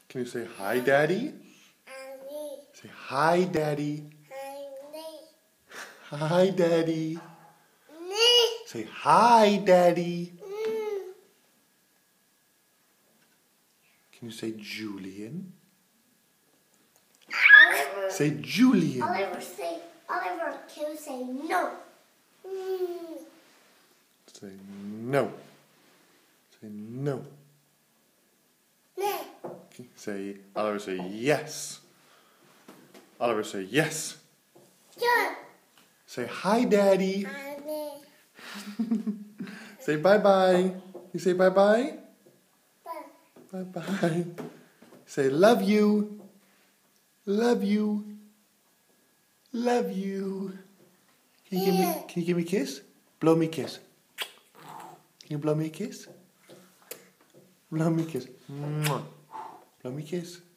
Can you say hi, Daddy? Say hi, Daddy. Hi, Daddy. Say hi, Daddy. Can you say Julian? Say Julian. Oliver, can you say no? Say no. Say no. Say, Oliver, say yes. Oliver, say yes. Yeah. Say hi, Daddy. Say bye-bye. You say bye-bye? Bye-bye. Say love you. Love you. Love you. Can you give me a kiss? Blow me a kiss. Can you blow me a kiss? Blow me a kiss. Mwah. Blow me a kiss.